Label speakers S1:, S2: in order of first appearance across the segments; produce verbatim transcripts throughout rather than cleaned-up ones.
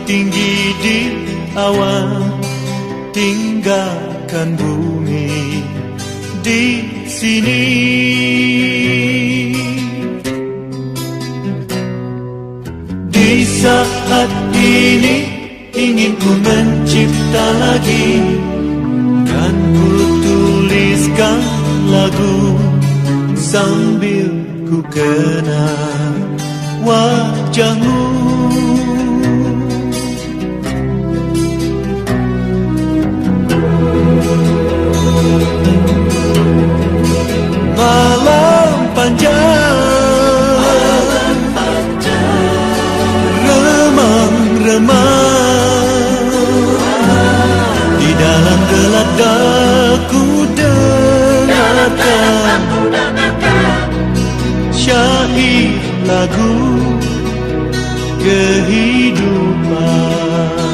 S1: tinggi di awan, tinggalkan bumi di sini. Di saat ini ingin ku mencipta lagi, kan ku tuliskan lagu sambil ku kenang wajahmu. Malam panjang, malam panjang, remang-remang, di dalam gelap daku dengarkan syair lagu kehidupan.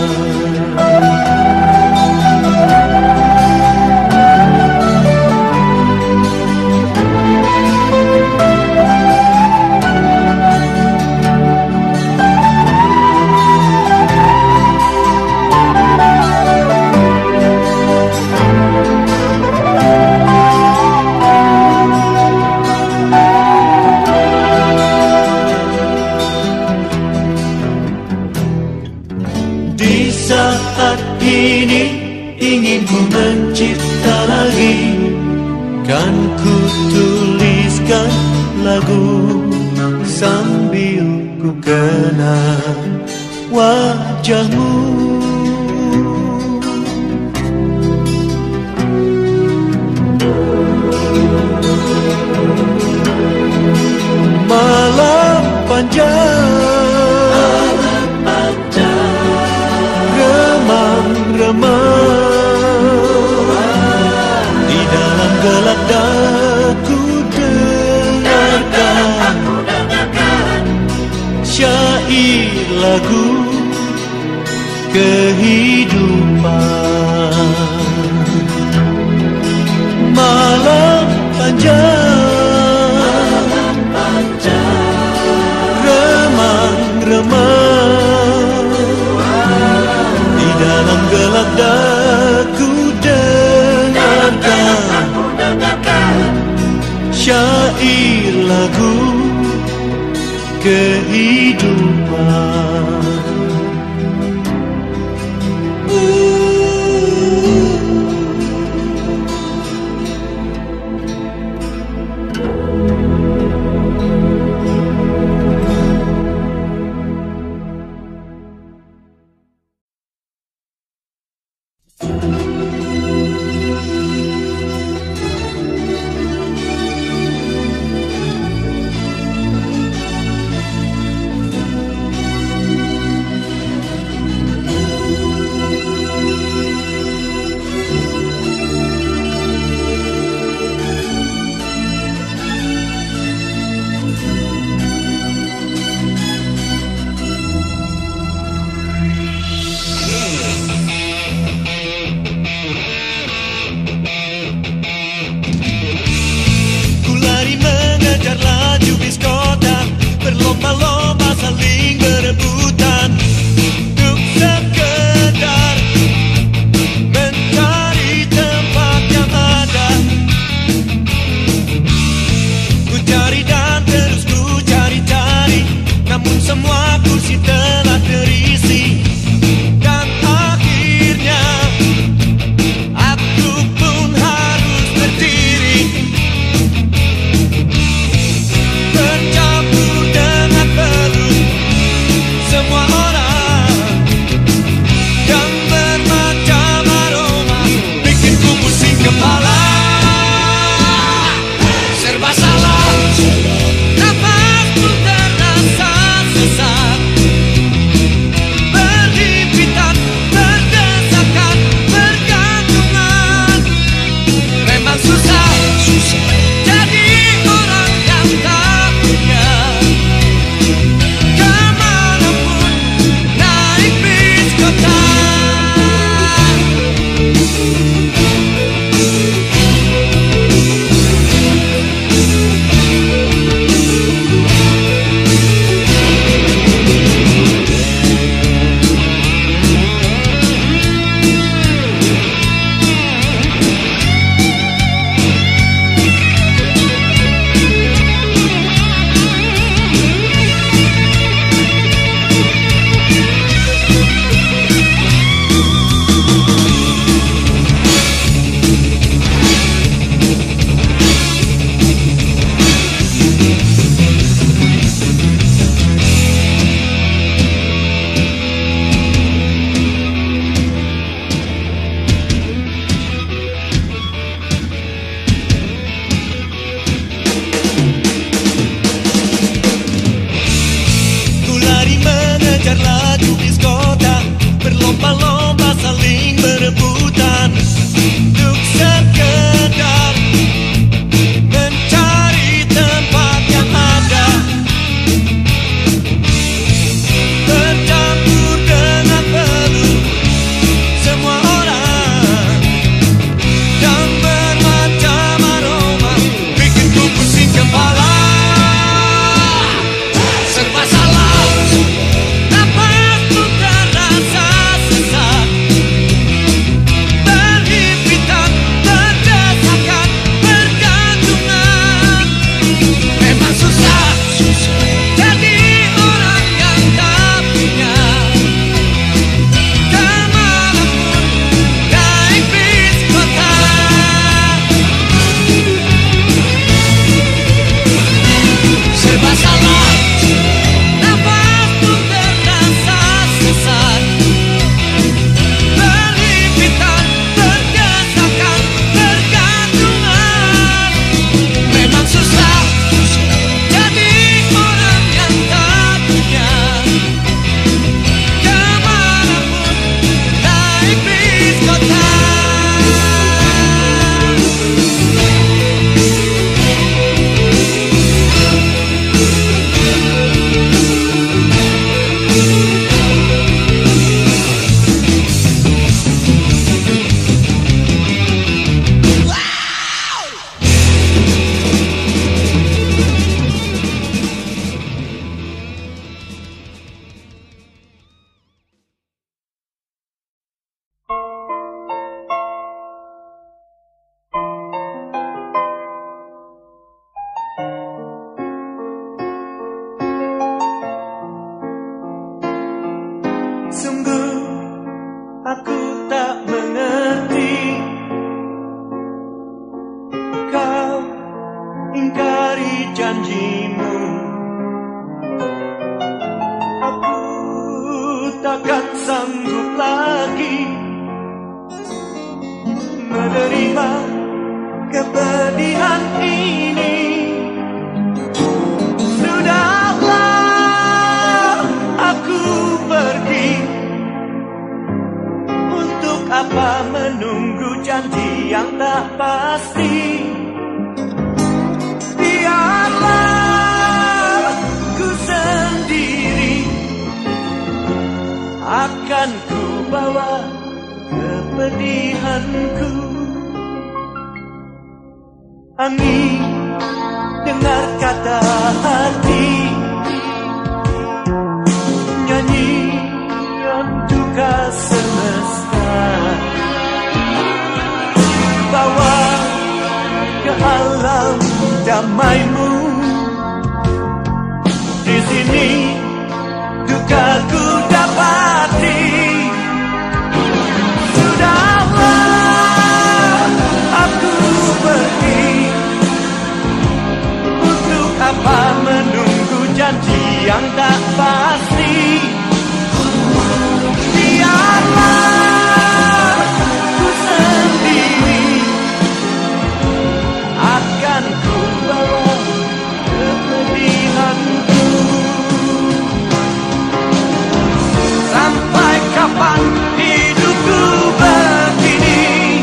S1: Ingin ku mencipta lagi, kan ku tuliskan lagu sambil ku kenang wajahmu. Malam panjang, malam panjang, remang-remang, gelap daku dengarkan syair lagu kehidupan. Malam panjang, remang-remang, di dalam gelap daku dengarkan syair lagu kehidupan. Sungguh aku tak mengerti, kau ingkari janjimu. Aku takkan sanggup lagi menerima kepedihan ini. Sudahlah aku pergi, untuk apa menunggu janji yang tak pasti. Biarlah ku sendiri, akan ku bawa kepedihanku. Angin, dengar kata hati, nyanyian duka semesta, bawa ke alam damaimu. Di sini dukaku dapati. Sudahlah aku pergi, untuk apa menunggu janji yang tak pasti. Biarlah ku sendiri, akan ku bawa kepedihanku. Sampai kapan hidupku begini,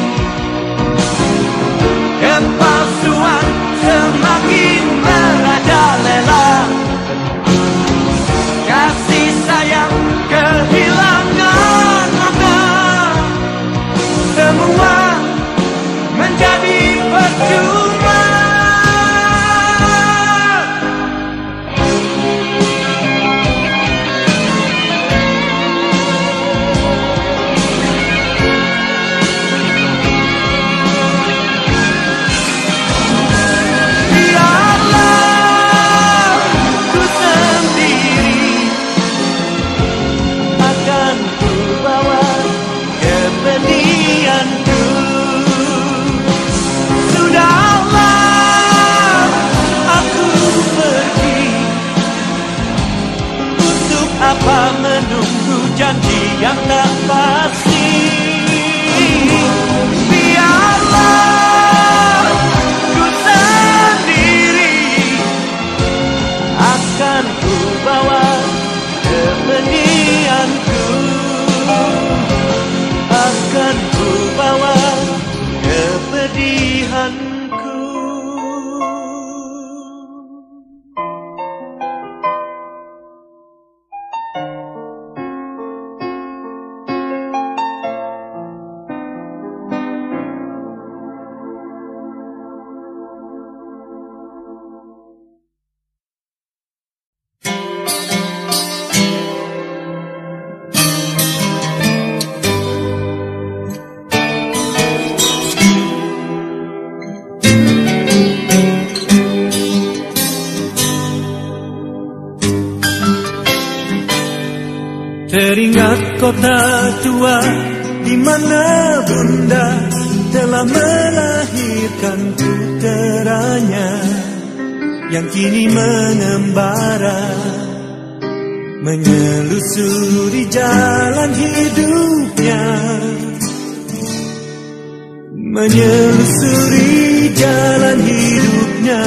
S1: kepalsuan semakin merajalela, kasih sayang kehilangan makna, semua menjadi percuma. Apa menunggu janji yang tak pasti. Biarlah ku sendiri, akan ku bawa kepedihanku, akan ku bawa kepedihanku. Teringat kota tua di mana bunda telah melahirkan puteranya yang kini mengembara menyelusuri jalan hidupnya, menyelusuri jalan hidupnya.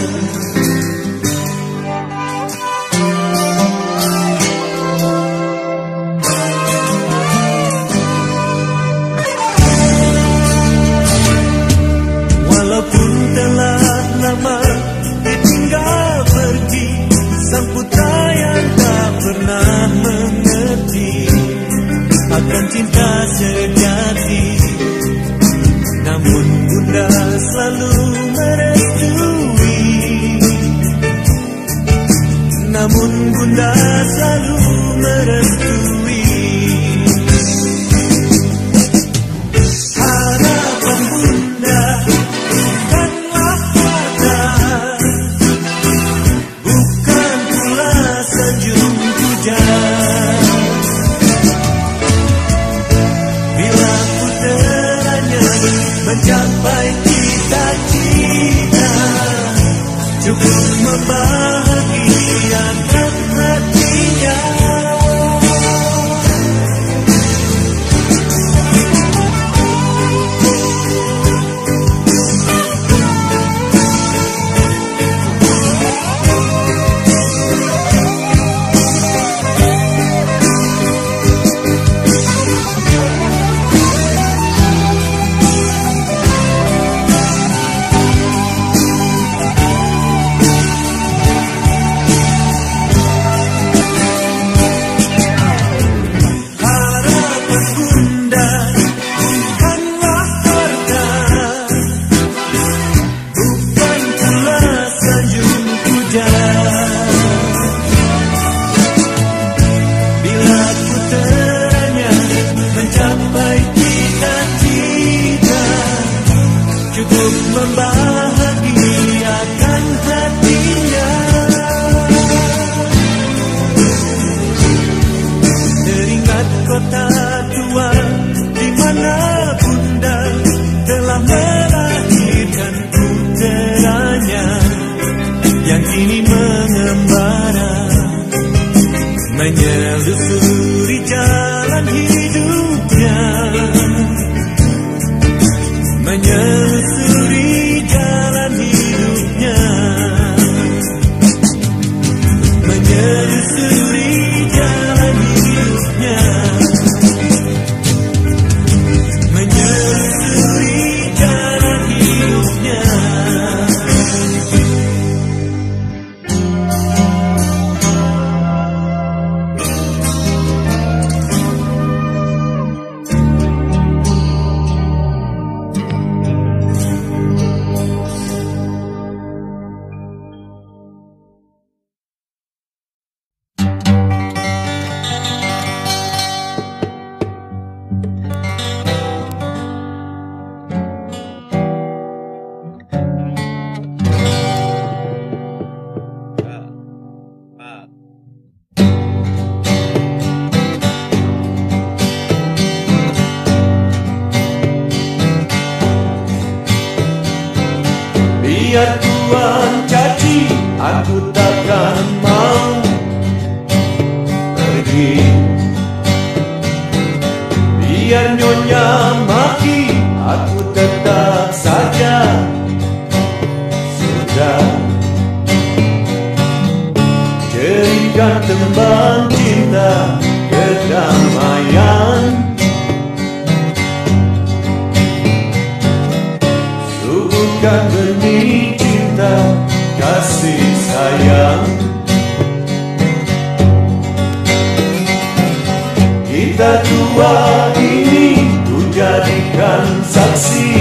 S1: Walaupun telah lama ditinggal pergi, sang putra yang tak pernah mengerti akan cinta sejati, namun bunda selalu merestui, namun bunda selalu merestui. Harapan bunda bukanlah kata, bukan pula senyum puja, mencapai cita-cita, cukup membahagiakan hatinya. Membahagiakan hatinya. Teringat kota tua di mana bunda telah melahirkan puteranya yang kini mengembara menyelusuri jalan hidupnya, menyelusuri jalan hidupnya, menyelusuri jalan hidupnya, menyelusuri jalan hidupnya. Biar Tuhan caci, aku takkan mau pergi. Biar Nyonya maki, aku tetap saja sudah jadikan teman cinta kedamaian. Suburkan benih cinta kasih sayang. Kita dua ini ku jadikan saksi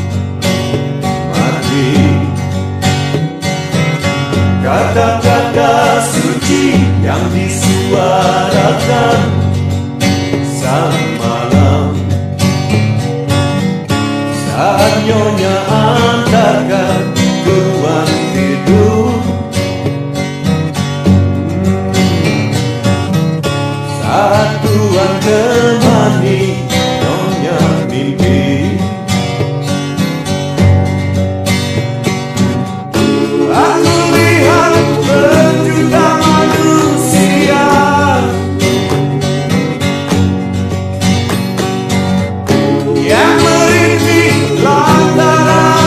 S1: mati. Kata-kata suci yang disuarakan sang malam saat Nyonya antarkan ke ruang tidur. Saat Tuhan temani Nyonya mimpi. Aku lihat berjuta manusia yang merintih lantaran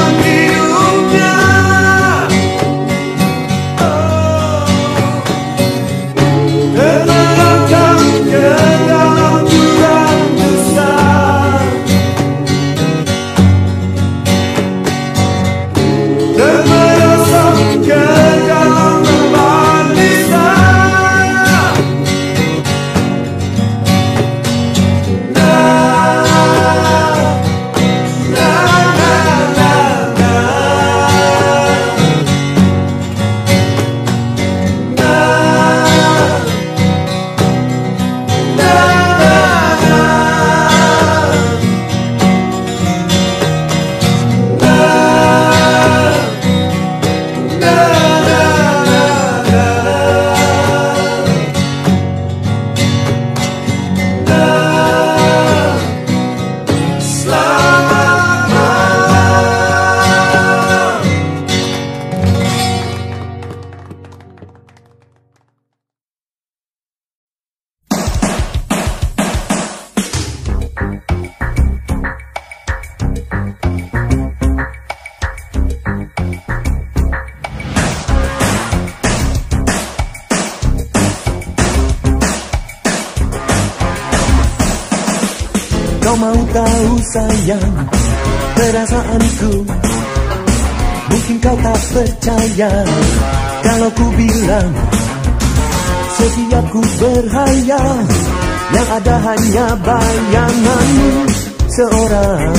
S1: Kau mau tahu sayang perasaanku? Mungkin kau tak percaya kalau ku bilang setiap ku berhayal, yang ada hanya bayanganmu seorang.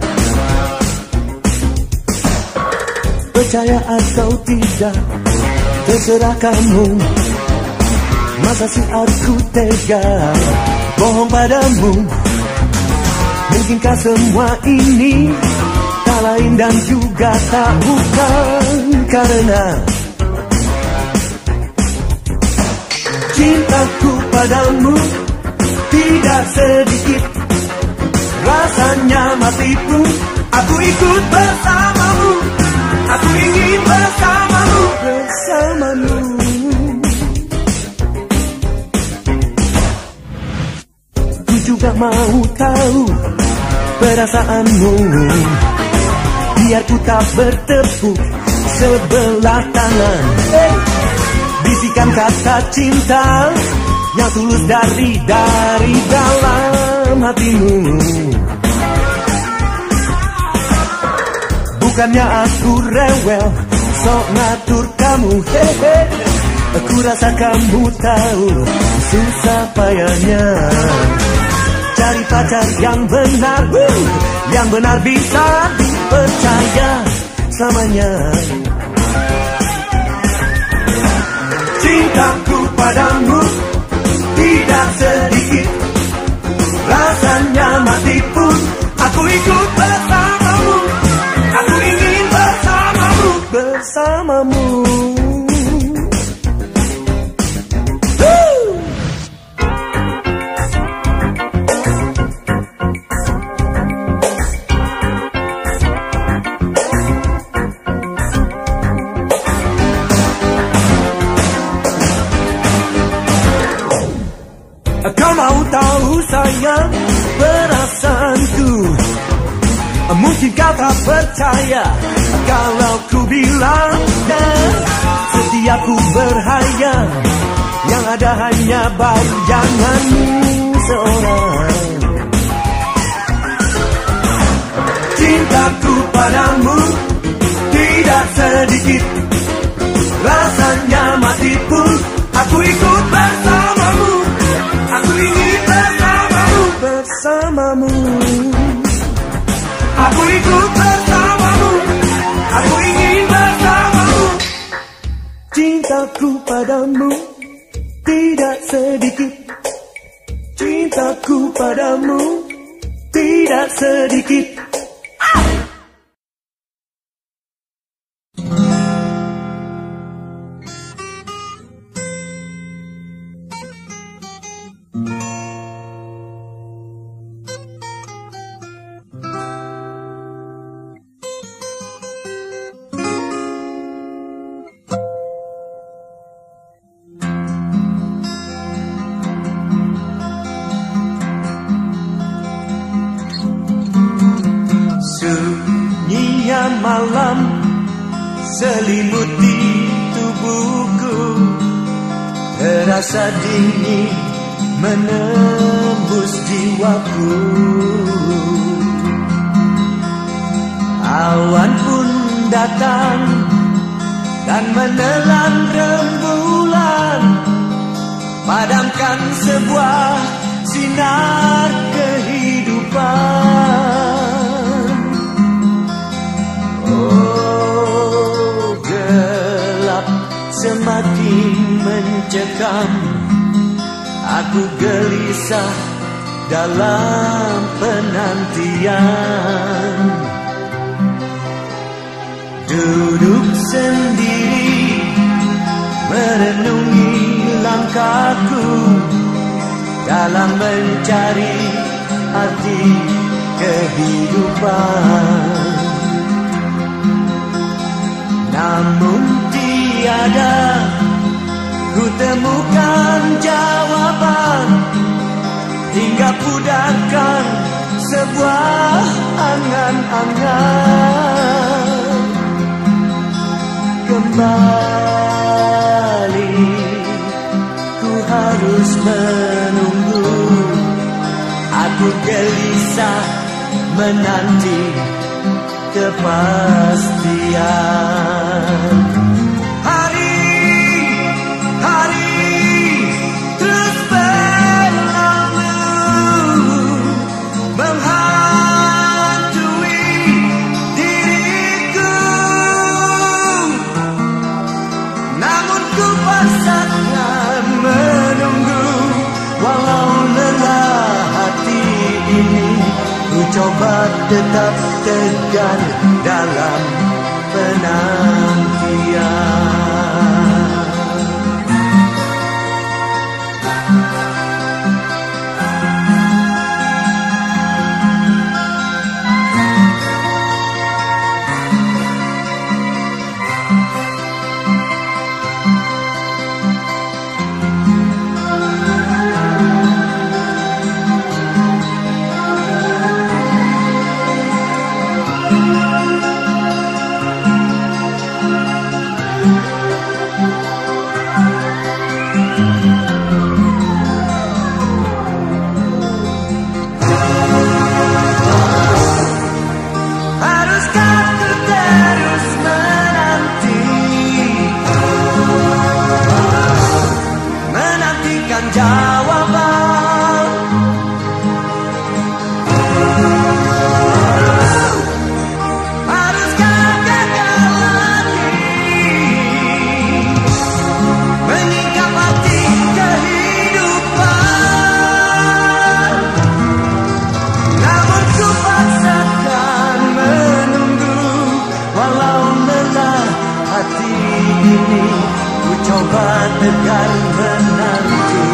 S1: Percaya atau tidak, terserah kamu. Masa sih aku tega bohong padamu? Mungkinkah semua ini tak lain dan juga tak bukan karena cintaku padamu tidak sedikit. Rasanya mati pun aku ikut bersamamu. Aku ingin bersamamu, bersamamu. Ku juga mau tahu perasaanmu, biar ku tak bertepuk sebelah tangan. Hey! Bisikan kata cinta yang tulus dari dari dalam hatimu. Bukannya aku rewel, sok ngatur kamu. Hehe, aku rasa kamu tahu susah payahnya cari pacar yang benar, uh, yang benar bisa dipercaya selamanya. Cintaku padamu tidak sedikit. Rasanya mati pun aku ikut bersamamu. Aku ingin bersamamu, bersamamu. Kau mau tahu sayang perasaanku? Mungkin kau tak percaya kalau ku bilang setiap ku berhayal, yang ada hanya bayanganmu seorang. Cintaku padamu tidak sedikit. Rasanya mati pun aku ikut bersamamu. Aku ingin bersamamu, bersamamu. Aku ikut bersamamu. Aku ingin bersamamu. Cintaku padamu tidak sedikit. Cintaku padamu tidak sedikit. Sunyinya malam selimuti tubuhku, terasa dingin menembus jiwaku. Awan pun datang dan menelan rembulan, padamkan sebuah sinar kehidupan. Oh, gelap semakin mencekam, aku gelisah dalam penantian. Duduk sendiri merenungi langkahku dalam mencari arti kehidupan. Namun tiada ku temukan jawaban, hingga pudarkan sebuah angan-angan. Kembali ku harus menunggu, aku Aku gelisah menanti kepastian. Hari, hari terus berlalu, menghantui diriku. Namun ku paksakan menunggu, walau lelah hati ini, ku coba tetap tegar dalam penantian. Jawaban, haruskah gagal lagi menyingkap hati kehidupan? Namun ku paksakan menunggu, walau lelah hati ini, ku coba tegar menanti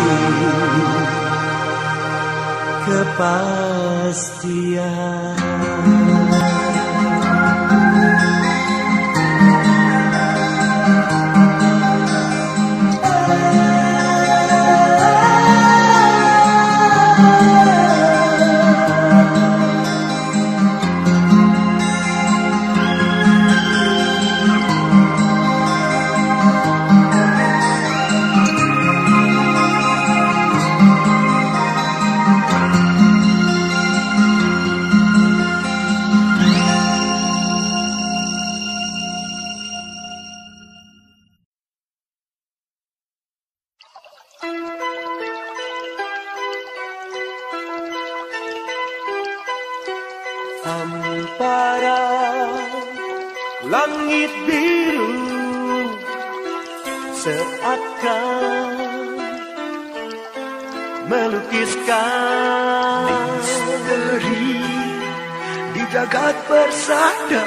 S1: kepastian. Hampara langit biru seakan melukiskan misteri di jagat persada,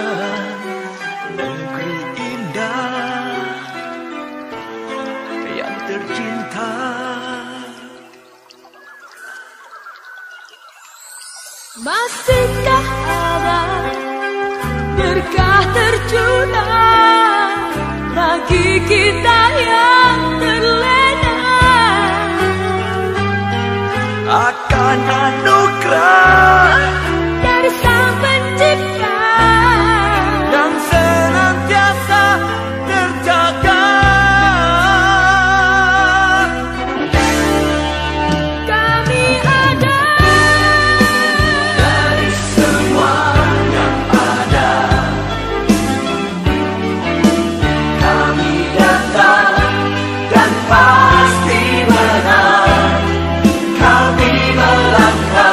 S1: negeri indah yang tercinta.
S2: Masihkah ada berkah tercurah bagi kita yang terlena
S1: akan anugerah
S2: dari Sang Pencipta
S1: yang senantiasa terjaga.
S2: Kami ada
S1: Dari semua yang ada, kami datang dan pasti menang. Kami melangkah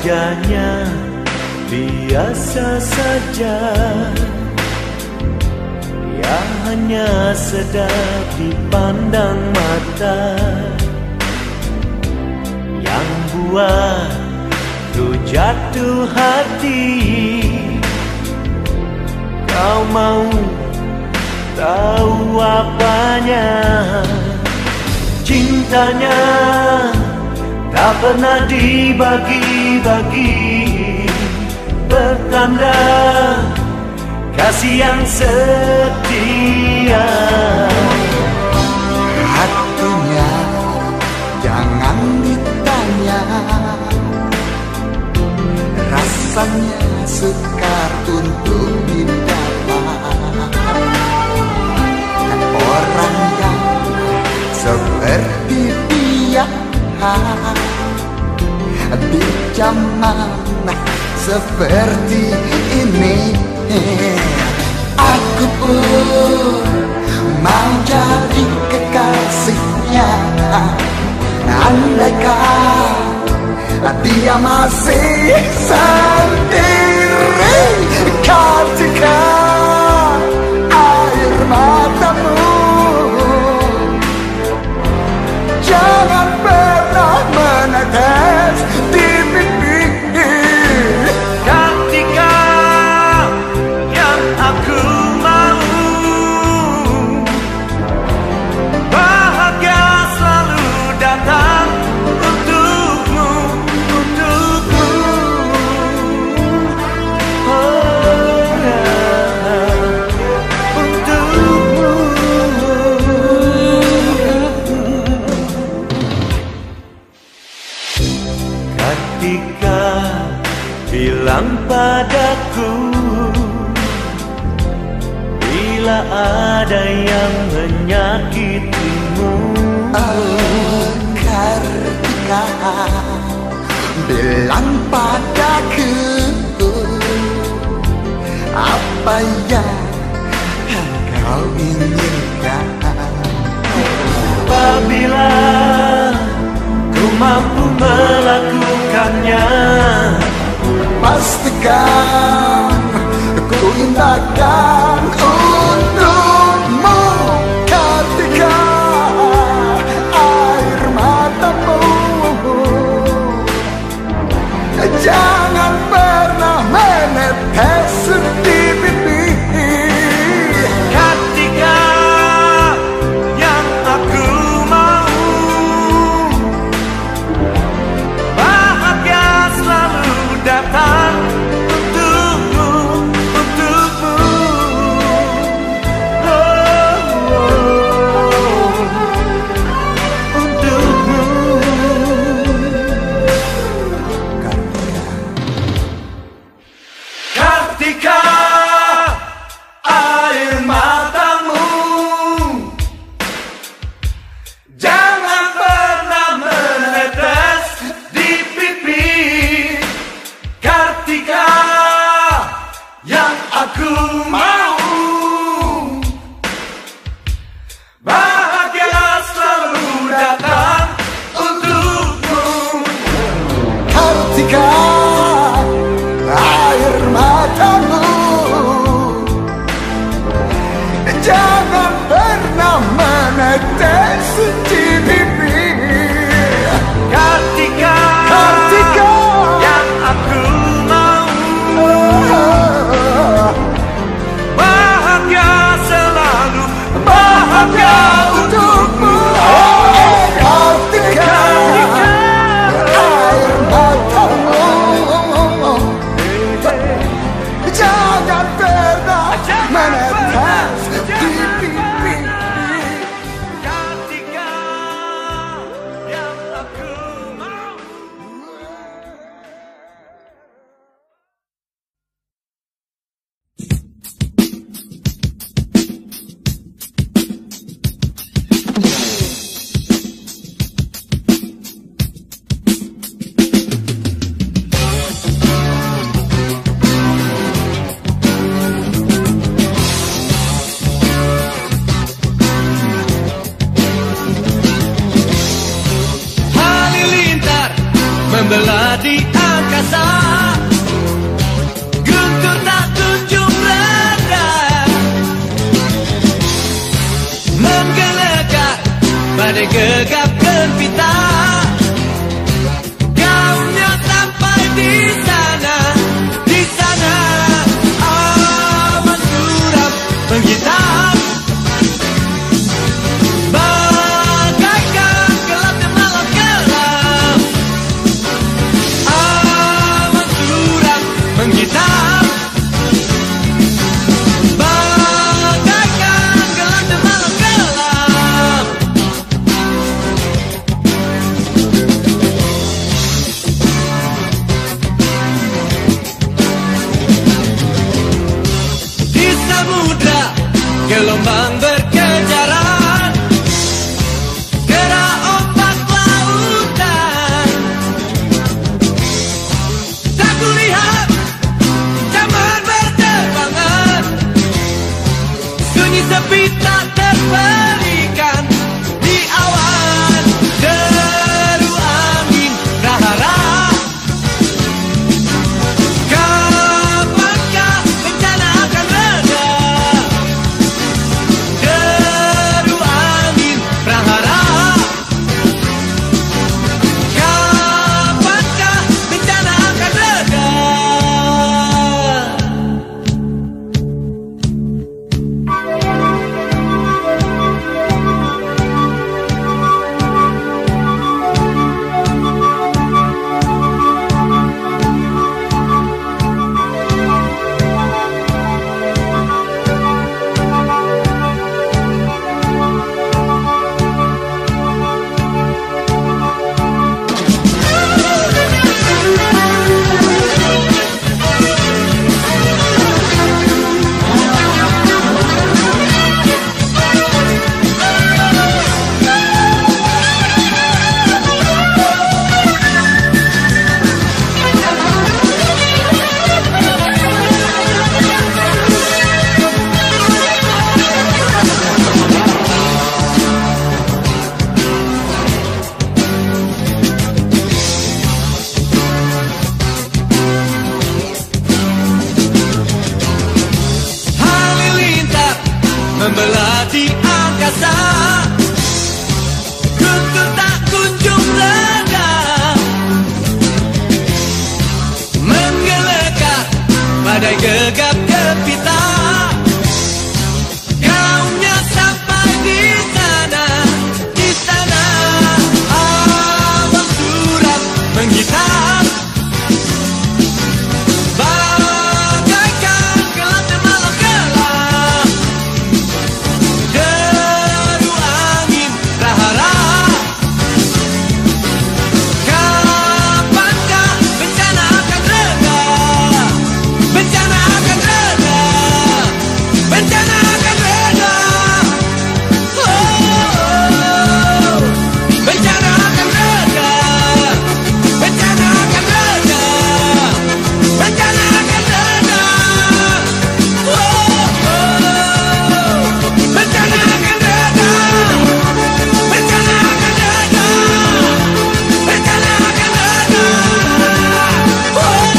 S1: wajahnya biasa saja, yang hanya sedap dipandang mata, yang buat ku jatuh hati. Kau mau tahu apanya? Cintanya tak pernah dibagi-bagi, bertanda kasih yang setia.
S3: Hatinya jangan ditanya, rasanya sukar untuk didapat. Orang yang seperti dia di zaman seperti ini, aku pun mau jadi kekasihnya. Andaikan dia masih sendiri, ketika air matamu jangan pernah menetes di pipi.
S1: Ketika yang aku mau, bahagia selalu datang untukmu, untukmu. Oh, yeah. Untukmu. Ketika bilang padaku, bila ada yang menyakitimu.
S3: Oh, Kartika, bilang padaku apa yang kau inginkan.
S1: Apabila ku mampu melakukannya,
S3: pastikan ku indahkan untukmu. Ketika air matamu jangan pernah menetes di pipi.
S1: ketika yang aku mau, bahagia selalu datang untukmu, untukmu. Oh, oh, untukmu. Ketika air matamu jangan pernah menetes di pipi. Ketika yang aku mau, bahagia selalu datang untukmu.
S3: Ketika air matamu jangan pernah menetes di pipi.
S1: Ketika
S3: Ketika
S1: yang aku mau, bahagia selalu, bahagia untukmu.
S3: Ketika air matamu jangan pernah menetes di pipi.
S1: Ketika yang aku mau. Halilintar membelah di angkasa, guntur tak kunjung reda, menggelegar badai gegap gempita. Gaunnya sampai di sana, di sana awan suram menghitam, bagaikan gelapnya malam gelap. Awan suram menghitam, bagaikan gelapnya malam gelap. Di samudra gelombang berkejaran, gerak ombak lautan. Tak kulihat zaman berterbangan, sunyi sepi tak terberikan di awan. Deru angin prahara, kapankah bencana akan reda? Deru angin prahara, kapankah bencana akan reda? Halilintar membelah di angkasa, guntur tak kunjung reda, menggelegar badai gegap gempita. Gaunnya sampai di sana, di sana awan suram menghitam, bagaikan gelapnya malam gelap. Deru angin prahara, kapankah bencana akan reda? Bencana akan reda, bencana akan reda. Oh, bencana akan reda, bencana akan reda, bencana akan reda. Oh, bencana akan reda, bencana akan reda, bencana akan reda. Oh,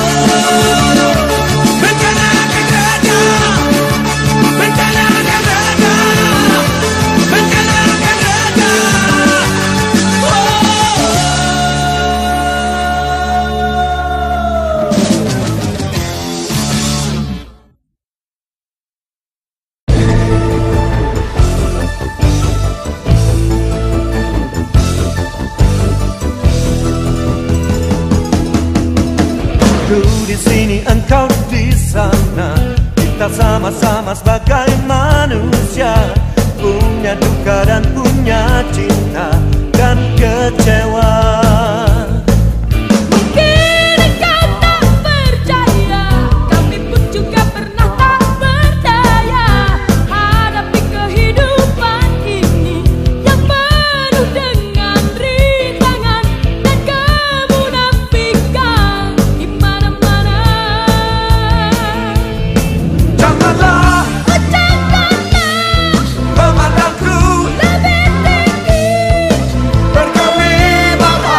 S1: bencana akan reda, bencana akan reda, bencana akan reda.
S4: Ku di sini, engkau di sana, kita sama-sama sebagai manusia, punya duka dan punya cinta dan kecewa.
S2: Mungkin engkau tak percaya, kami pun juga pernah tak berdaya hadapi kehidupan ini yang penuh dengan rintangan dan kemunafikan di mana-mana.
S1: Janganlah
S2: Oh, janganlah
S1: memandangku
S2: lebih tinggi
S1: berkelibat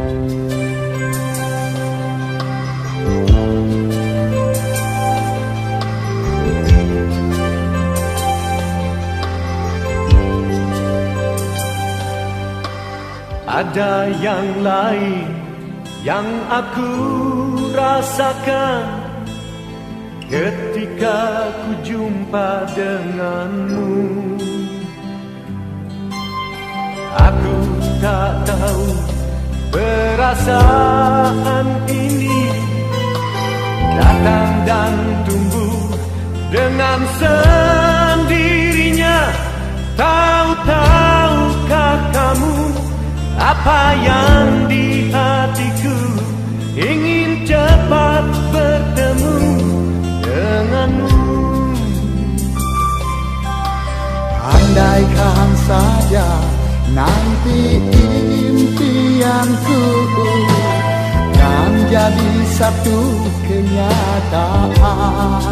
S4: Ada yang lain yang aku rasakan ketika ku jumpa denganmu. Aku tak tahu perasaan ini datang dan tumbuh dengan sendirinya. Tahu-tahukah kamu apa yang di hatiku, ingin cepat bertemu denganmu.
S3: Andaikan saja nanti impianku kan jadi satu kenyataan.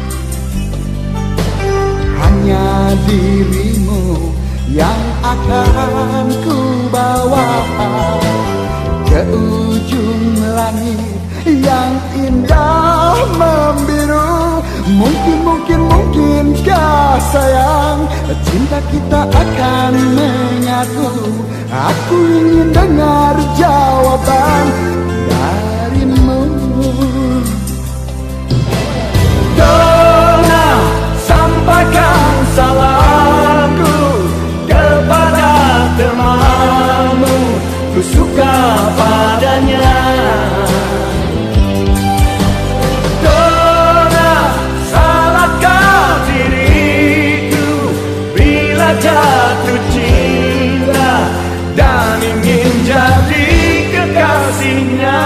S3: Hanya dirimu yang akan ku bawa ke ujung langit yang indah membiru. Mungkin, mungkin, mungkinkah sayang cinta kita akan menyatu? Aku ingin dengar jawaban darimu.
S4: Dona, sampaikan salamku kepada temanmu, ku suka padanya. Dona, salahkah diriku bila jatuh cinta dan ingin jadi kekasihnya?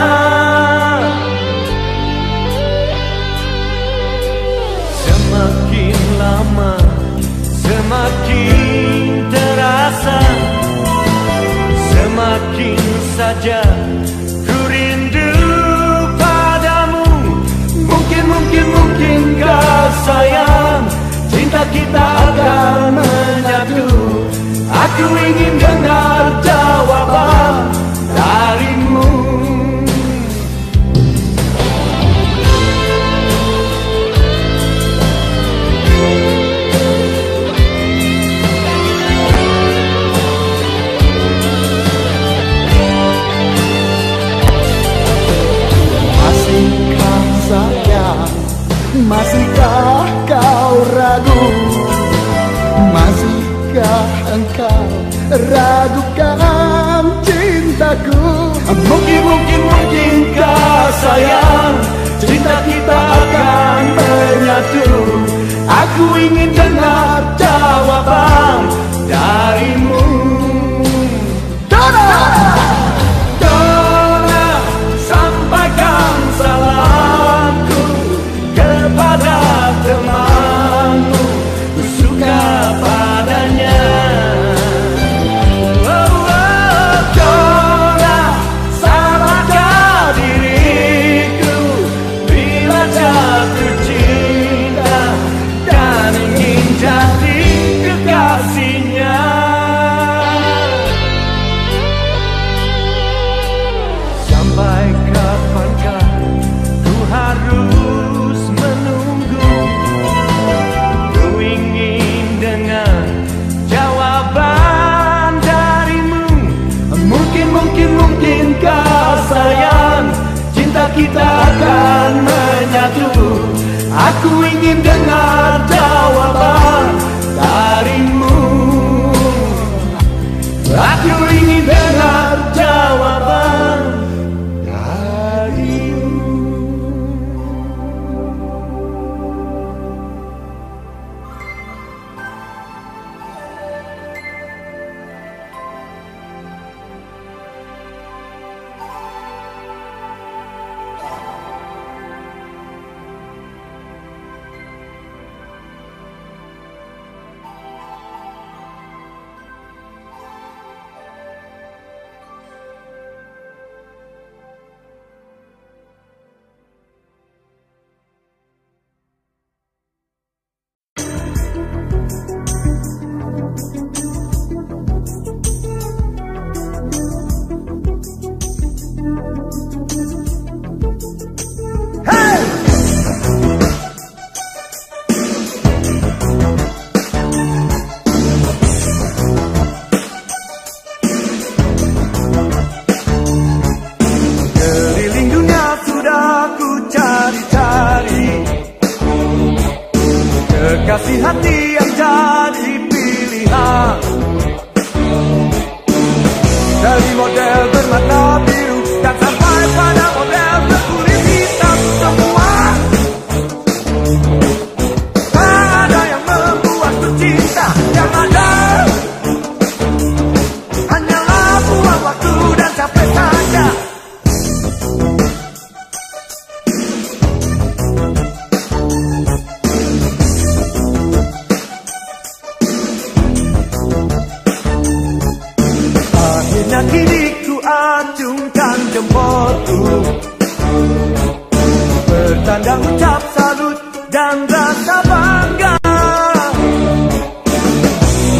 S4: Semakin lama semakin terasa, semakin saja ku rindu padamu. Mungkin, mungkin, mungkinkah sayang cinta kita akan menyatu? Aku ingin dengar jawaban darimu.
S3: Masihkah kau ragu? Masihkah engkau ragukan cintaku?
S4: Mungkin, mungkin, mungkinkah sayang cinta kita akan menyatu? Aku ingin dengar jawaban darimu.
S3: Dona,
S4: Dona, sampaikan salamku kepada temanmu, ku suka padanya. Oh, oh, Dona, salahkah diriku bila jatuh cinta dan ingin jadi kekasihnya? Sampai kapankah ku harus menunggu? Ku ingin dengar jawaban darimu. Mungkin, mungkin, mungkinkah sayang cinta kita akan menyatu? Aku ingin dengar jawaban darimu. Aku ingin dengar jawaban darimu.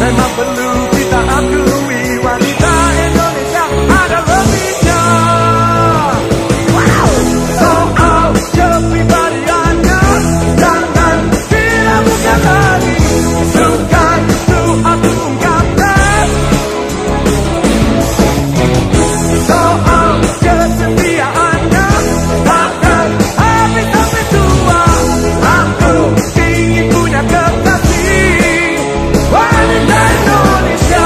S4: memang perlu kita akui, wanita Indonesia ada lebihnya. Wow. Soal kepribadiannya jangan diragukan lagi, sukan itu aku ungkapkan. Soal kesetiaannya takkan habis sampai tua, aku ingin punya kekasih wanita Indonesia.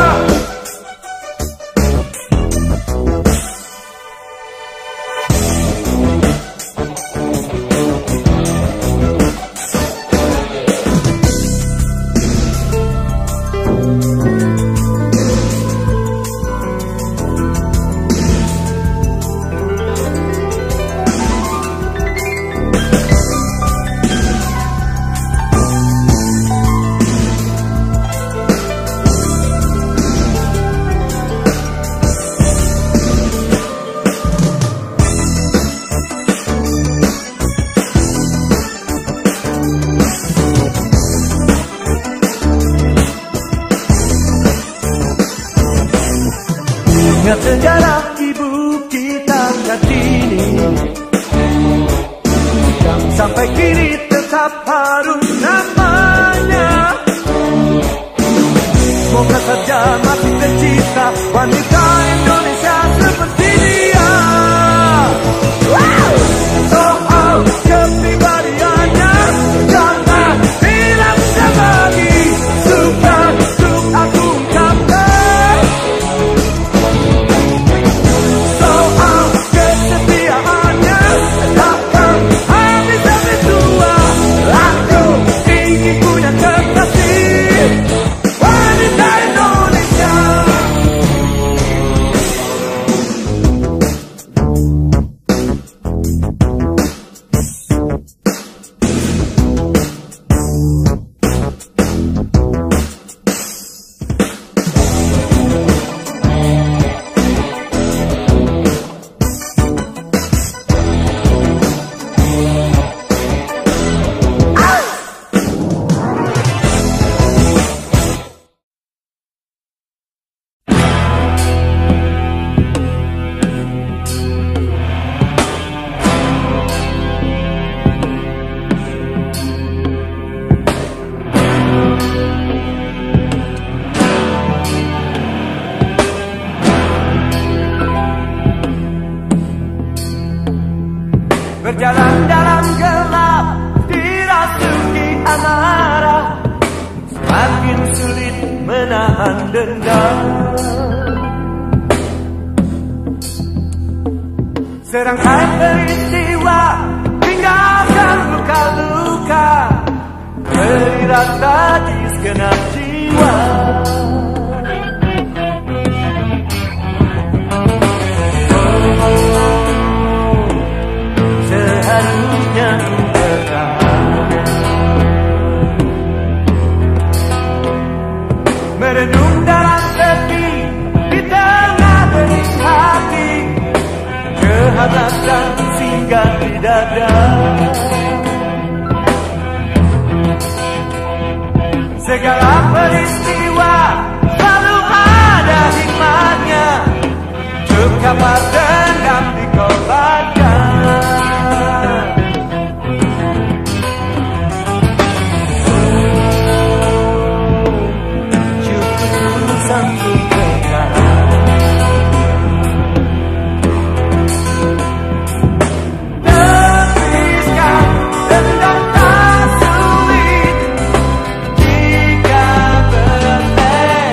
S4: Ingat sejarah ibu kita Kartini yang sampai kini tetap harum namanya. Semoga saja masih tercipta wanita Indonesia seperti dia. Wow. Soal kepribadiannya jangan diragukan lagi, suka untuk aku ungkapkan. Soal kesetiaannya takkan habis sampai tua, aku ingin punya kekasih wanita Indonesia. Berjalan dalam gelap, dirasuki amarah, semakin sulit menahan dendam. Serangkaian peristiwa tinggalkan luka-luka, beri rasa di segenap jiwa. Seharusnya ku bertahan, merenung dalam sepi di tengah benih hati, kehangatan singgah di dada. Segala peristiwa selalu ada hikmahnya, cukup dendam dikobarkan.
S2: Jika berlebihan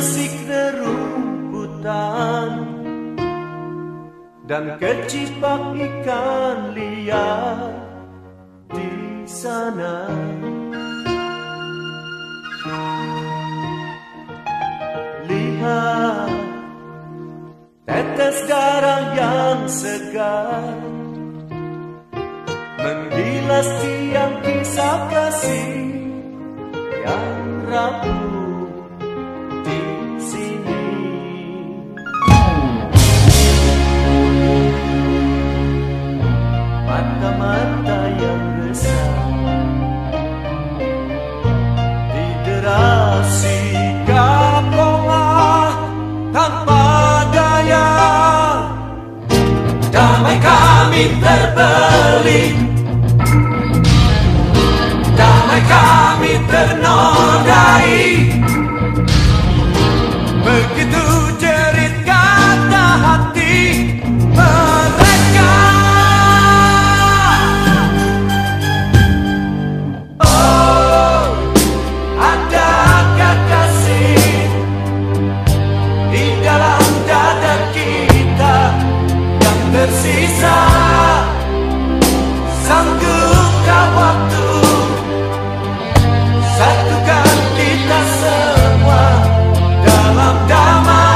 S1: asik nerumputan dan kecipak ikan liar di sana. Lihat tetes darah yang segar menggilas tiang kisah kasih yang rapuh di sini. Mata-mata yang resah diderasi kapongah tanpa daya. Damai kami terbelit, damai kami ternodai. Begitu jerit kata hati mereka. Oh, adakah kasih di dalam dada kita yang tersisa? Sanggupkah waktu satukan kita semua dalam damai?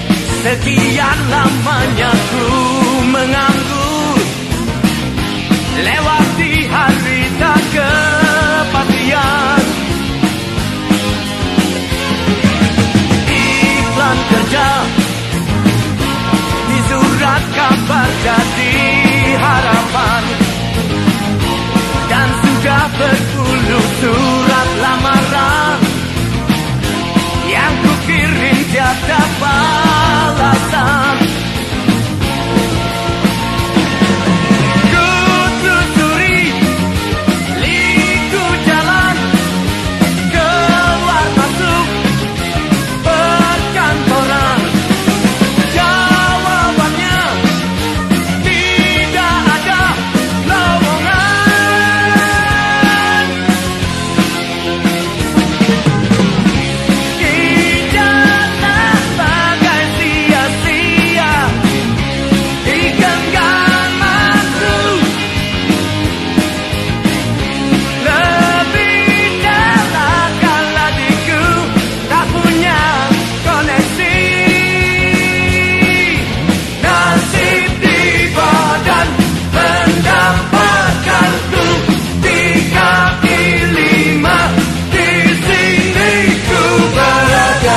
S1: Sekian lamanya ku menganggur lewati hari tak kepastian. Iklan kerja di surat kabar jadi harapan, dan sudah berpuluh surat lamaran yang kukirim tiada balasan. Ku telusuri liku jalan keluar masuk perkantoran. Jawabannya tidak ada lowongan. Ijazah bagai sia-sia di genggamanku. Lebih celaka ladiku tak punya koneksi. Nasib tiba dan mendapatkanku di kaki lima. Di sini ku berada.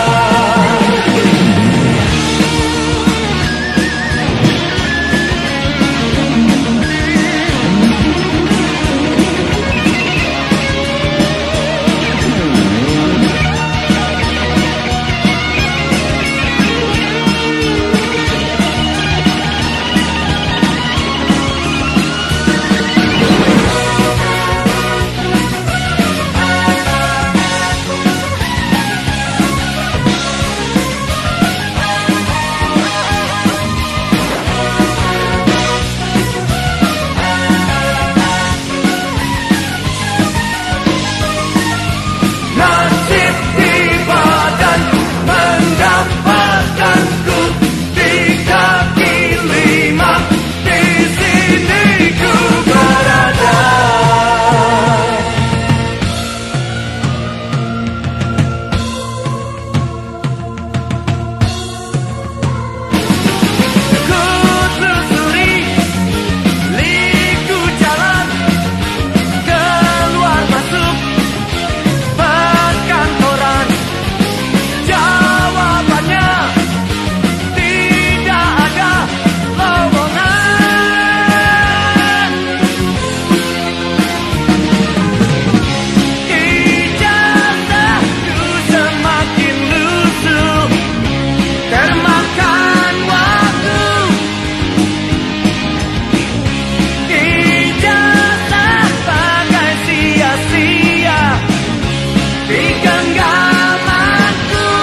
S1: Nasib tiba dan mendapatkanku di kaki lima. Di sini ku berada. Ku telusuri liku jalan keluar masuk perkantoran. Jawabannya tidak ada lowongan. Ijazahku semakin lusuh, termakan waktu. Ijazah bagai sia-sia di genggamanku.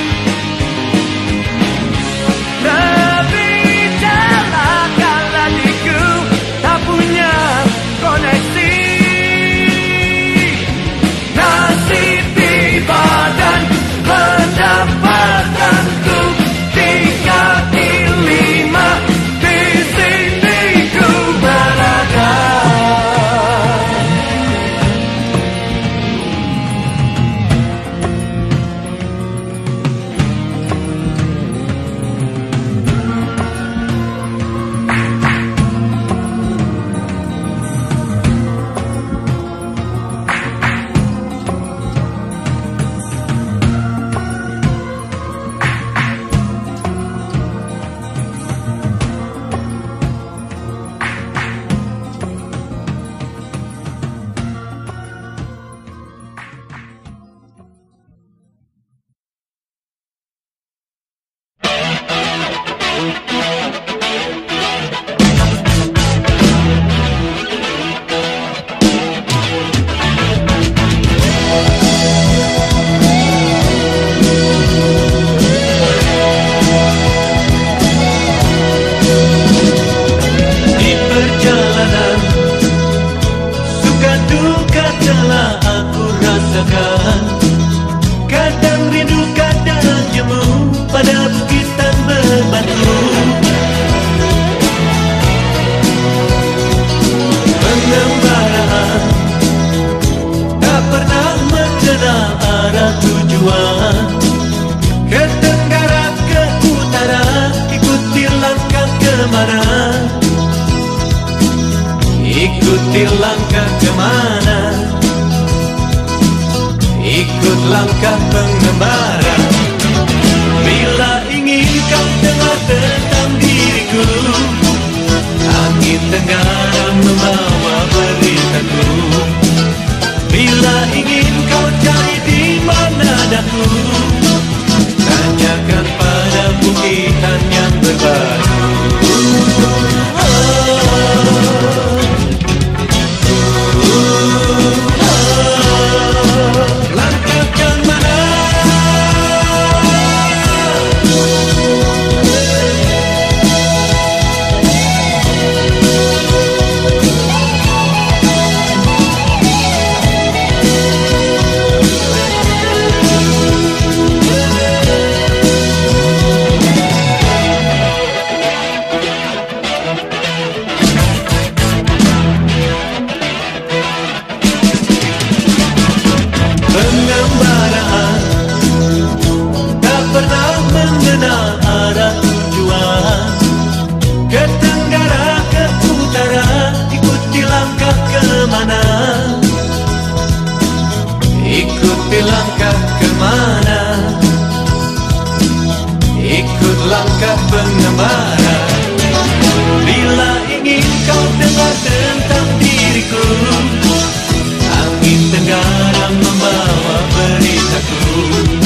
S1: Lebih celaka ladiku tak punya koneksi. Nasib tiba dan mendapatkanku di kaki lima. Di sini ku berada. Di perjalanan suka duka telah aku rasakan. Kadang rindu, kadang jemu pada bukitan berbatu. Pengembaraan tak pernah mengenal arah tujuan. Ke tenggara, ke utara, ikuti langkah kemana. ikuti langkah kemana, ikut langkah pengembara. Bila ingin kau dengar tentang diriku, angin tenggara membawa beritaku. Bila ingin kau cari di mana daku, tanyakan pada bukitan yang berbatu. Langkahkan mana? Pengembaraan tak pernah mengenal arah tujuan. Ke tenggara, ke utara, ikuti langkah kemana, ikuti langkah kemana, ikut langkah pengembara. Bila ingin kau dengar tentang diriku, angin tenggara membawa beritaku.